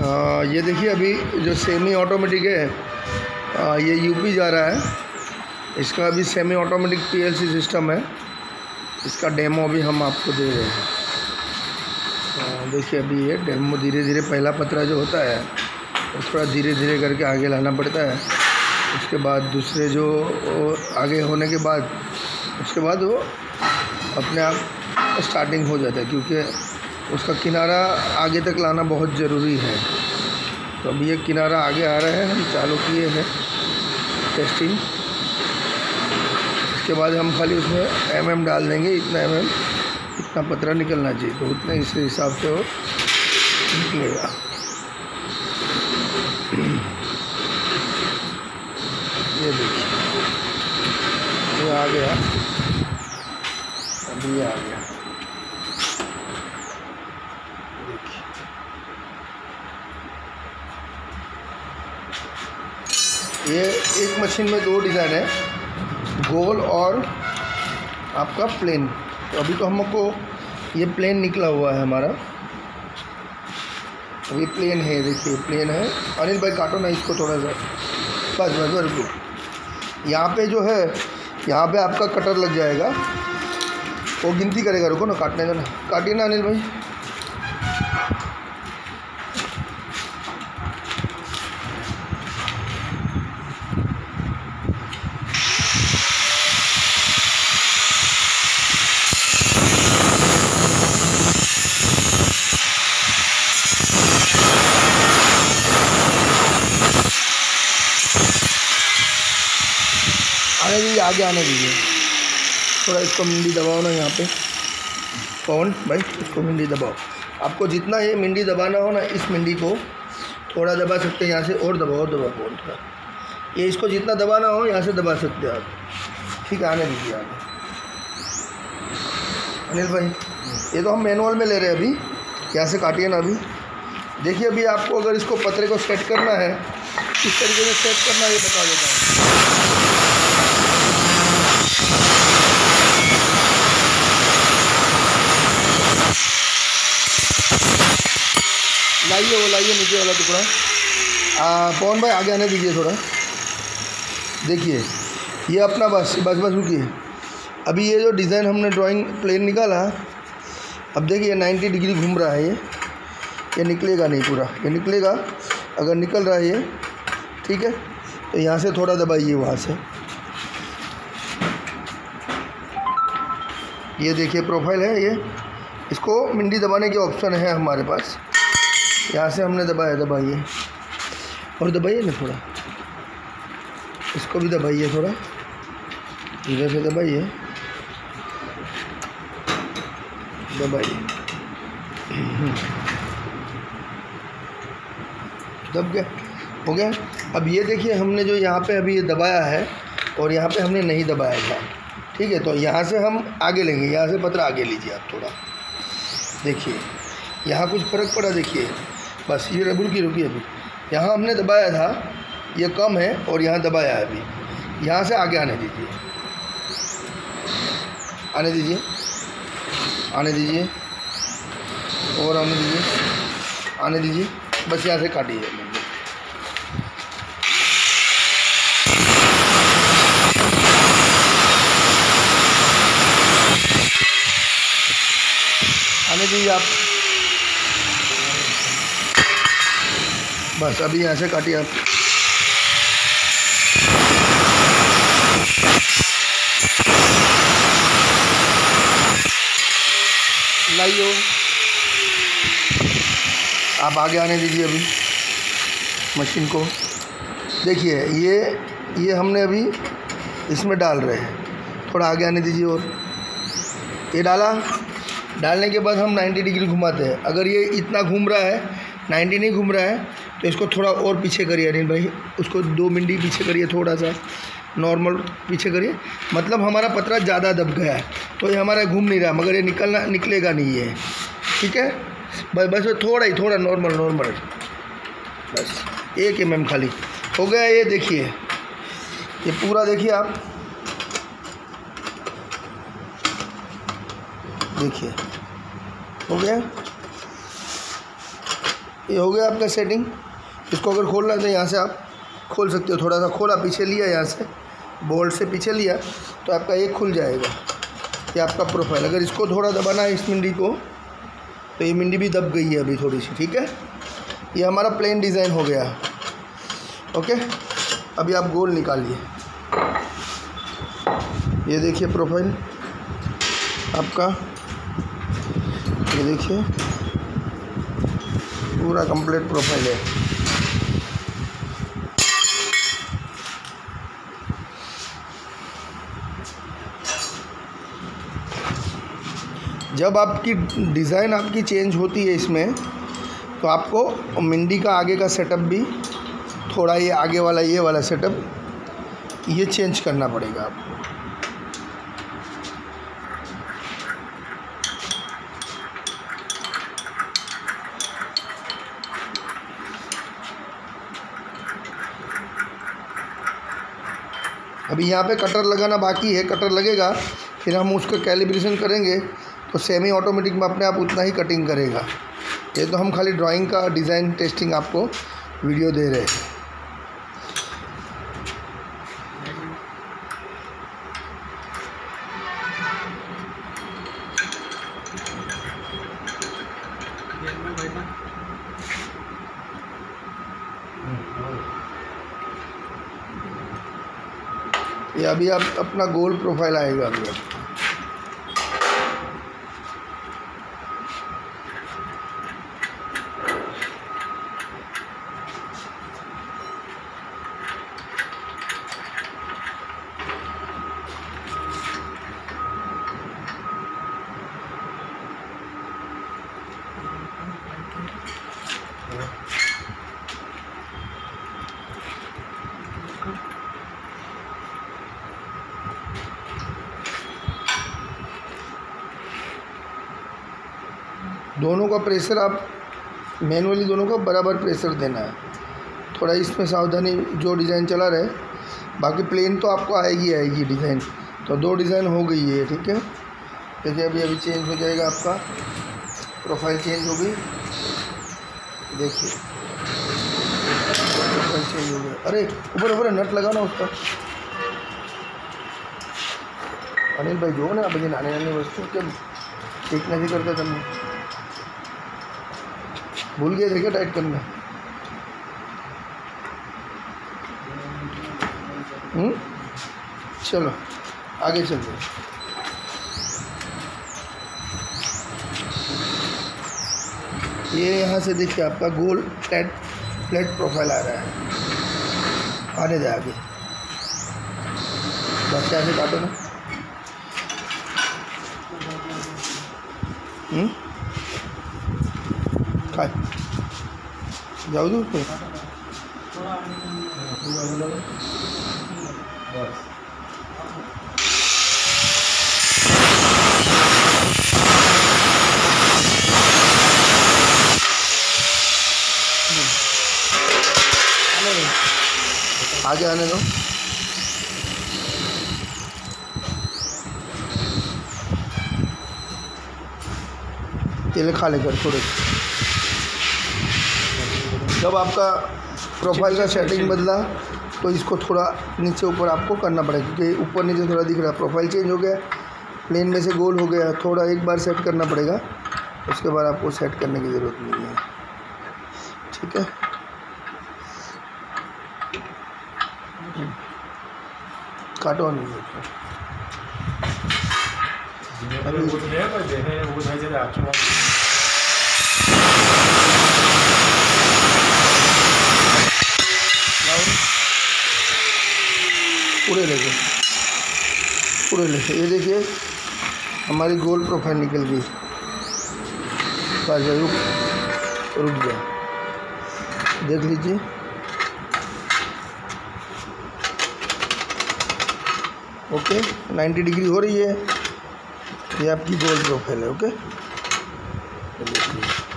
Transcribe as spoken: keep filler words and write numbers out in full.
आ, ये देखिए अभी जो सेमी ऑटोमेटिक है आ, ये यूपी जा रहा है। इसका अभी सेमी ऑटोमेटिक पीएलसी सिस्टम है। इसका डेमो अभी हम आपको दे रहे हैं। देखिए अभी ये डेमो धीरे धीरे पहला पतरा जो होता है वो थोड़ा धीरे धीरे करके आगे लाना पड़ता है। उसके बाद दूसरे जो आगे होने के बाद उसके बाद वो अपने आप स्टार्टिंग हो जाता है, क्योंकि उसका किनारा आगे तक लाना बहुत ज़रूरी है। तो अभी ये किनारा आगे आ रहा है, हम चालू किए हैं टेस्टिंग। इसके बाद हम खाली उसमें एम एम डाल देंगे, इतना एम एम इतना पतरा निकलना चाहिए, तो उतने इस हिसाब से वो निकलेगा। ये देखिए ये आ गया, अभी आ गया। देखिए ये एक मशीन में दो डिज़ाइन है, गोल और आपका प्लेन। तो अभी तो हमको ये प्लेन निकला हुआ है हमारा, अभी प्लेन है। देखिए प्लेन है। अनिल भाई काटो ना इसको थोड़ा सा, बस बस बस रुको। यहाँ पे जो है यहाँ पे आपका कटर लग जाएगा, वो गिनती करेगा। रुको ना, काटने का ना, काटिए ना अनिल भाई। आने दीजिए, आगे आने दीजिए थोड़ा। इसको मिंडी दबाओ ना यहाँ पे, कौन भाई इसको मिंडी दबाओ। आपको जितना ये मिंडी दबाना हो ना, इस मिंडी को थोड़ा दबा सकते हैं यहाँ से, और दबाओ दबाओ कौन थोड़ा। ये इसको जितना दबाना हो यहाँ से दबा सकते हैं आप। ठीक है, आने दीजिए आगे। अनिल भाई ये तो हम मैनुअल में ले रहे हैं अभी, यहाँ से काटिए ना अभी। देखिए अभी आपको अगर इसको पतरे को सेट करना है, किस तरीके से सेट करना है ये बता देता हूँ। लाइए वो लाइए नीचे वाला टुकड़ा। पवन भाई आगे आने दीजिए थोड़ा। देखिए ये अपना बस बस बस रुकिए। अभी ये जो डिज़ाइन हमने ड्राइंग प्लेन निकाला, अब देखिए नाइन्टी डिग्री घूम रहा है। ये ये निकलेगा नहीं पूरा, ये निकलेगा। अगर निकल रहा है ये, ठीक है, तो यहाँ से थोड़ा दबाइए वहाँ से। ये देखिए प्रोफाइल है ये, इसको मिंडी दबाने के ऑप्शन है हमारे पास। यहाँ से हमने दबाया, दबाइए और दबाइए ना थोड़ा। इसको भी दबाइए थोड़ा, इधर से दबाइए, दबाइए। दब गया, हो गया। अब ये देखिए हमने जो यहाँ पे अभी ये दबाया है और यहाँ पे हमने नहीं दबाया था, ठीक है। तो यहाँ से हम आगे लेंगे, यहाँ से पतरा आगे लीजिए आप थोड़ा। देखिए यहाँ कुछ फ़र्क पड़ा, देखिए बस ये रबड़ की रुकी। अभी यहाँ हमने दबाया था, ये कम है, और यहाँ दबाया है। अभी यहाँ से आगे आने दीजिए, आने दीजिए, आने दीजिए और आने दीजिए, आने दीजिए। बस यहाँ से काटिए। आने दीजिए आप, बस अभी यहाँ से काटिए आप। लाइए आप आगे आने दीजिए अभी मशीन को। देखिए ये ये हमने अभी इसमें डाल रहे हैं, थोड़ा आगे आने दीजिए। और ये डाला, डालने के बाद हम नाइन्टी डिग्री घुमाते हैं। अगर ये इतना घूम रहा है, नाइन्टी नहीं घूम रहा है, तो इसको थोड़ा और पीछे करिए अनिल भाई। उसको दो मिनट पीछे करिए, थोड़ा सा नॉर्मल पीछे करिए। मतलब हमारा पतरा ज़्यादा दब गया है, तो ये हमारा घूम नहीं रहा, मगर ये निकलना निकलेगा नहीं है। ठीक है, बस बस थोड़ा ही, थोड़ा नॉर्मल नॉर्मल बस एक एम एम खाली हो गया। ये देखिए, ये पूरा देखिए आप, देखिए हो गया। ये हो गया आपका सेटिंग। इसको अगर खोलना है तो यहाँ से आप खोल सकते हो, थोड़ा सा खोला, पीछे लिया, यहाँ से बोल्ट से पीछे लिया तो आपका ये खुल जाएगा। ये आपका प्रोफाइल। अगर इसको थोड़ा दबाना है इस मिंडी को तो ये मिंडी भी दब गई है अभी थोड़ी सी, ठीक है। ये हमारा प्लेन डिज़ाइन हो गया। ओके, अभी आप गोल निकालिए। ये देखिए प्रोफाइल आपका, ये देखिए पूरा कंप्लीट प्रोफाइल है। जब आपकी डिज़ाइन आपकी चेंज होती है इसमें, तो आपको मिंडी का आगे का सेटअप भी थोड़ा, ये आगे वाला ये वाला सेटअप ये चेंज करना पड़ेगा आपको। अभी यहाँ पे कटर लगाना बाकी है, कटर लगेगा, फिर हम उसका कैलिब्रेशन करेंगे तो सेमी ऑटोमेटिक में अपने आप उतना ही कटिंग करेगा। ये तो हम खाली ड्राइंग का डिज़ाइन टेस्टिंग आपको वीडियो दे रहे हैं। ये अभी आप अपना गोल प्रोफाइल आएगा अभी आप। दोनों का प्रेशर आप मैनुअली दोनों का बराबर प्रेशर देना है। थोड़ा इसमें सावधानी, जो डिज़ाइन चला रहे, बाकी प्लेन तो आपको आएगी आएगी डिज़ाइन। तो दो डिज़ाइन हो गई है, ठीक है। देखिए अभी अभी चेंज हो जाएगा, आपका प्रोफाइल चेंज हो गई। देखिए प्रोफाइल चेंज हो गया। अरे ऊपर ऊपर नट लगा ना उसका। अनिल भाई जो ना बजे नानी नानी वस्तु के ठीक नहीं करते, तुम भूल गए थे क्या टाइट करना? हम्म, चलो आगे चलते। ये यहाँ से देखिए आपका गोल फ्लैट फ्लैट प्रोफाइल आ रहा है। आने दे आगे, बस ऐसे काटो ना। हम्म, खाए जाओ दूर पे। आगे आने दो। तेल खा लेकर थोड़े। जब आपका प्रोफाइल का सेटिंग बदला तो इसको थोड़ा नीचे ऊपर आपको करना पड़ेगा, क्योंकि ऊपर नीचे थोड़ा दिख रहा है। प्रोफाइल चेंज हो गया, प्लेन में से गोल हो गया, थोड़ा एक बार सेट करना पड़ेगा, उसके बाद आपको सेट करने की ज़रूरत नहीं है, ठीक है। काटो नहीं पूरे लेके पूरे लेके। ये देखिए हमारी गोल प्रोफाइल निकल गई। बस रुक रुक गया, देख लीजिए। ओके, नाइन्टी डिग्री हो रही है। ये आपकी गोल प्रोफाइल है। ओके,